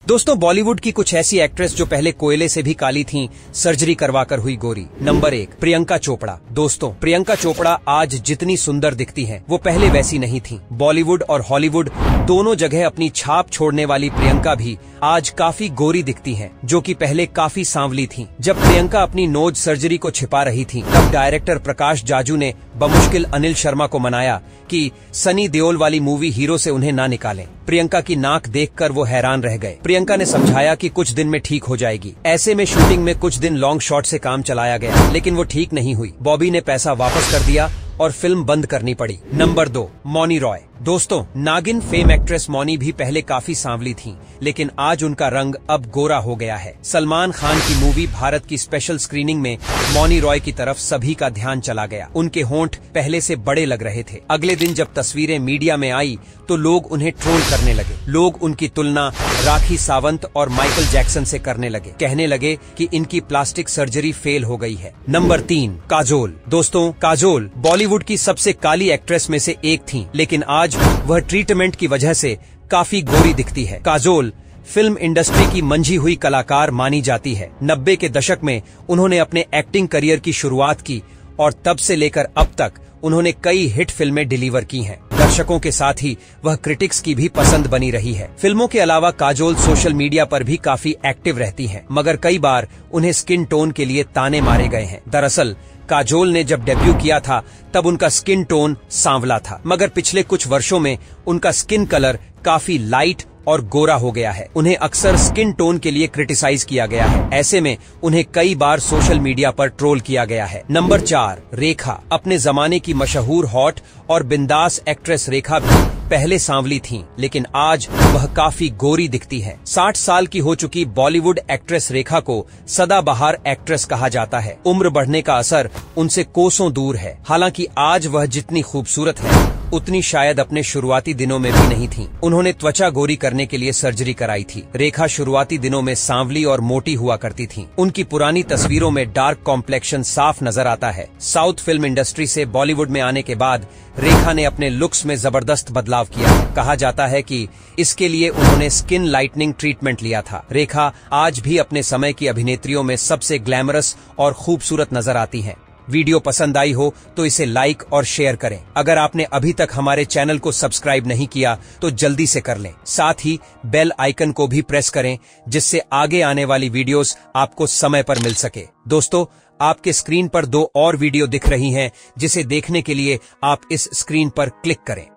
दोस्तों, बॉलीवुड की कुछ ऐसी एक्ट्रेस जो पहले कोयले से भी काली थीं, सर्जरी करवाकर हुई गोरी। नंबर 1, प्रियंका चोपड़ा। दोस्तों, प्रियंका चोपड़ा आज जितनी सुंदर दिखती हैं, वो पहले वैसी नहीं थीं। बॉलीवुड और हॉलीवुड दोनों जगह अपनी छाप छोड़ने वाली प्रियंका भी आज काफी गोरी दिखती हैं, जो कि पहले काफी सांवली थीं। जब प्रियंका अपनी नोज सर्जरी को छिपा रही थीं, तब डायरेक्टर प्रकाश जाजू ने बमुश्किल अनिल शर्मा को मनाया कि सनी देओल वाली मूवी हीरो से उन्हें ना निकालें। प्रियंका की नाक देखकर वो हैरान रह गए। प्रियंका ने समझाया कि कुछ दिन में ठीक हो जाएगी। ऐसे में शूटिंग में कुछ दिन लॉन्ग शॉट से काम चलाया गया, लेकिन वो ठीक नहीं हुई। बॉबी ने पैसा वापस कर दिया और फिल्म बंद करनी पड़ी। नंबर 2, मौनी रॉय। दोस्तों, नागिन फेम एक्ट्रेस मौनी भी पहले काफी सांवली थीं, लेकिन आज उनका रंग अब गोरा हो गया है। सलमान खान की मूवी भारत की स्पेशल स्क्रीनिंग में मौनी रॉय की तरफ सभी का ध्यान चला गया। उनके होंठ पहले से बड़े लग रहे थे। अगले दिन जब तस्वीरें मीडिया में आई तो लोग उन्हें ट्रोल करने लगे। लोग उनकी तुलना राखी सावंत और माइकल जैक्सन से करने लगे। कहने लगे कि इनकी प्लास्टिक सर्जरी फेल हो गई है। नंबर 3, काजोल। दोस्तों, काजोल बॉलीवुड की सबसे काली एक्ट्रेस में से एक थीं, लेकिन आज वह ट्रीटमेंट की वजह से काफी गोरी दिखती है। काजोल फिल्म इंडस्ट्री की मंझी हुई कलाकार मानी जाती है। 90 के दशक में उन्होंने अपने एक्टिंग करियर की शुरुआत की और तब से लेकर अब तक उन्होंने कई हिट फिल्में डिलीवर की हैं। दर्शकों के साथ ही वह क्रिटिक्स की भी पसंद बनी रही है। फिल्मों के अलावा काजोल सोशल मीडिया पर भी काफी एक्टिव रहती हैं, मगर कई बार उन्हें स्किन टोन के लिए ताने मारे गए हैं। दरअसल काजोल ने जब डेब्यू किया था तब उनका स्किन टोन सांवला था, मगर पिछले कुछ वर्षों में उनका स्किन कलर काफी लाइट और गोरा हो गया है। उन्हें अक्सर स्किन टोन के लिए क्रिटिसाइज किया गया है। ऐसे में उन्हें कई बार सोशल मीडिया पर ट्रोल किया गया है। नंबर 4, रेखा। अपने जमाने की मशहूर हॉट और बिंदास एक्ट्रेस रेखा भी पहले सांवली थीं, लेकिन आज वह काफी गोरी दिखती है। 60 साल की हो चुकी बॉलीवुड एक्ट्रेस रेखा को सदाबहार एक्ट्रेस कहा जाता है। उम्र बढ़ने का असर उनसे कोसों दूर है। हालांकि आज वह जितनी खूबसूरत है, उतनी शायद अपने शुरुआती दिनों में भी नहीं थीं। उन्होंने त्वचा गोरी करने के लिए सर्जरी कराई थी। रेखा शुरुआती दिनों में सांवली और मोटी हुआ करती थीं। उनकी पुरानी तस्वीरों में डार्क कॉम्प्लेक्शन साफ नजर आता है। साउथ फिल्म इंडस्ट्री से बॉलीवुड में आने के बाद रेखा ने अपने लुक्स में जबरदस्त बदलाव किया है। कहा जाता है कि इसके लिए उन्होंने स्किन लाइटनिंग ट्रीटमेंट लिया था। रेखा आज भी अपने समय की अभिनेत्रियों में सबसे ग्लैमरस और खूबसूरत नजर आती हैं। वीडियो पसंद आई हो तो इसे लाइक और शेयर करें। अगर आपने अभी तक हमारे चैनल को सब्सक्राइब नहीं किया तो जल्दी से कर लें। साथ ही बेल आइकन को भी प्रेस करें, जिससे आगे आने वाली वीडियोस आपको समय पर मिल सके। दोस्तों, आपके स्क्रीन पर 2 और वीडियो दिख रही हैं, जिसे देखने के लिए आप इस स्क्रीन पर क्लिक करें।